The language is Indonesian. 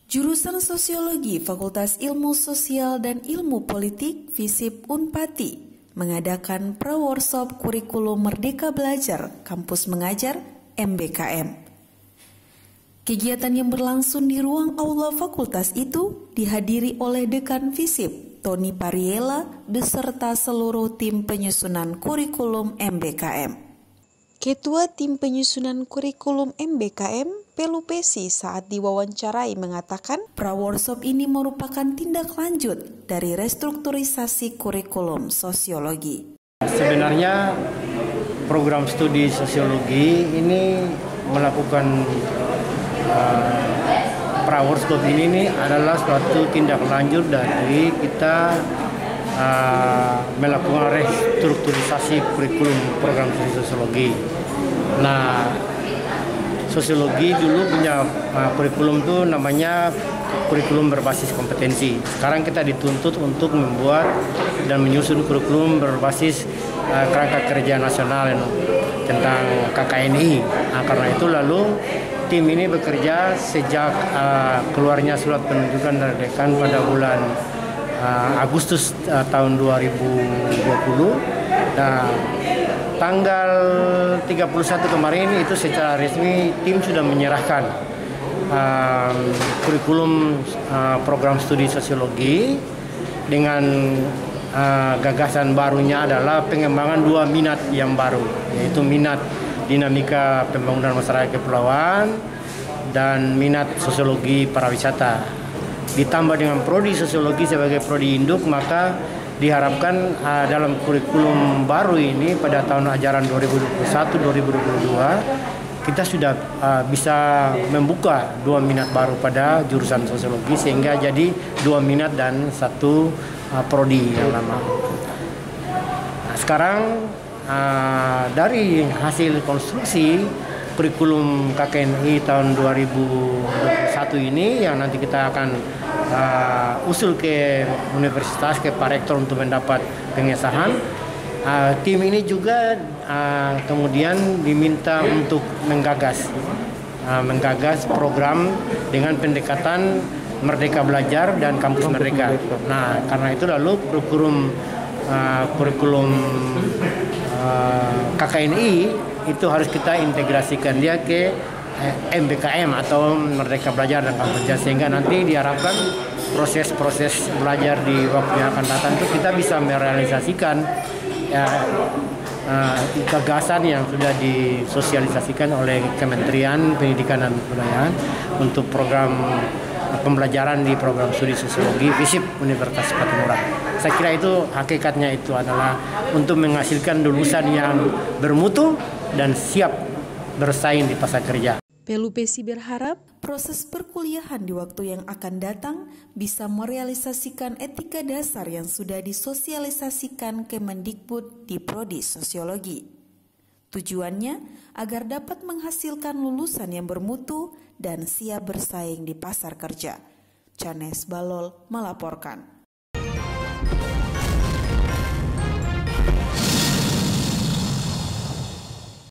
Jurusan Sosiologi Fakultas Ilmu Sosial dan Ilmu Politik FISIP Unpati mengadakan pra-workshop kurikulum Merdeka Belajar Kampus Mengajar MBKM. Kegiatan yang berlangsung di ruang aula fakultas itu dihadiri oleh Dekan FISIP Tony Pariela beserta seluruh tim penyusunan kurikulum MBKM. Ketua Tim Penyusunan Kurikulum MBKM, Pelu Pesi, saat diwawancarai mengatakan pra-workshop ini merupakan tindak lanjut dari restrukturisasi kurikulum sosiologi. Sebenarnya program studi sosiologi ini melakukan pra-workshop ini adalah suatu tindak lanjut dari kita melakukan restrukturisasi kurikulum program studi sosiologi. Nah, sosiologi dulu punya kurikulum itu namanya kurikulum berbasis kompetensi. Sekarang kita dituntut untuk membuat dan menyusun kurikulum berbasis kerangka kerja nasional tentang KKNI. Nah, karena itu lalu tim ini bekerja sejak keluarnya surat penunjukan dari dekan pada bulan Agustus tahun 2020. Nah, tanggal 31 kemarin itu secara resmi tim sudah menyerahkan kurikulum program studi sosiologi dengan gagasan barunya adalah pengembangan 2 minat yang baru, yaitu minat dinamika pembangunan masyarakat kepulauan dan minat sosiologi pariwisata. Ditambah dengan prodi sosiologi sebagai prodi induk, maka diharapkan dalam kurikulum baru ini pada tahun ajaran 2021-2022 kita sudah bisa membuka 2 minat baru pada jurusan sosiologi sehingga jadi 2 minat dan 1 prodi yang lama. Nah, sekarang dari hasil konstruksi kurikulum KKNI tahun 2021 ini yang nanti kita akan usul ke universitas, ke Pak Rektor untuk mendapat pengesahan. Tim ini juga kemudian diminta untuk menggagas program dengan pendekatan Merdeka Belajar dan Kampus Merdeka. Nah, karena itu lalu kurikulum KKNI itu harus kita integrasikan dia ke MBKM atau Merdeka Belajar dan Kampus Kerja, sehingga nanti diharapkan proses-proses belajar di waktu yang akan datang itu kita bisa merealisasikan gagasan yang sudah disosialisasikan oleh Kementerian Pendidikan dan Kebudayaan untuk program pembelajaran di program studi sosiologi FISIP Universitas Patimura. Saya kira itu hakikatnya itu adalah untuk menghasilkan lulusan yang bermutu dan siap bersaing di pasar kerja. Pelu Pesi berharap proses perkuliahan di waktu yang akan datang bisa merealisasikan etika dasar yang sudah disosialisasikan Kemendikbud di prodi sosiologi. Tujuannya agar dapat menghasilkan lulusan yang bermutu dan siap bersaing di pasar kerja. Canes Balol melaporkan.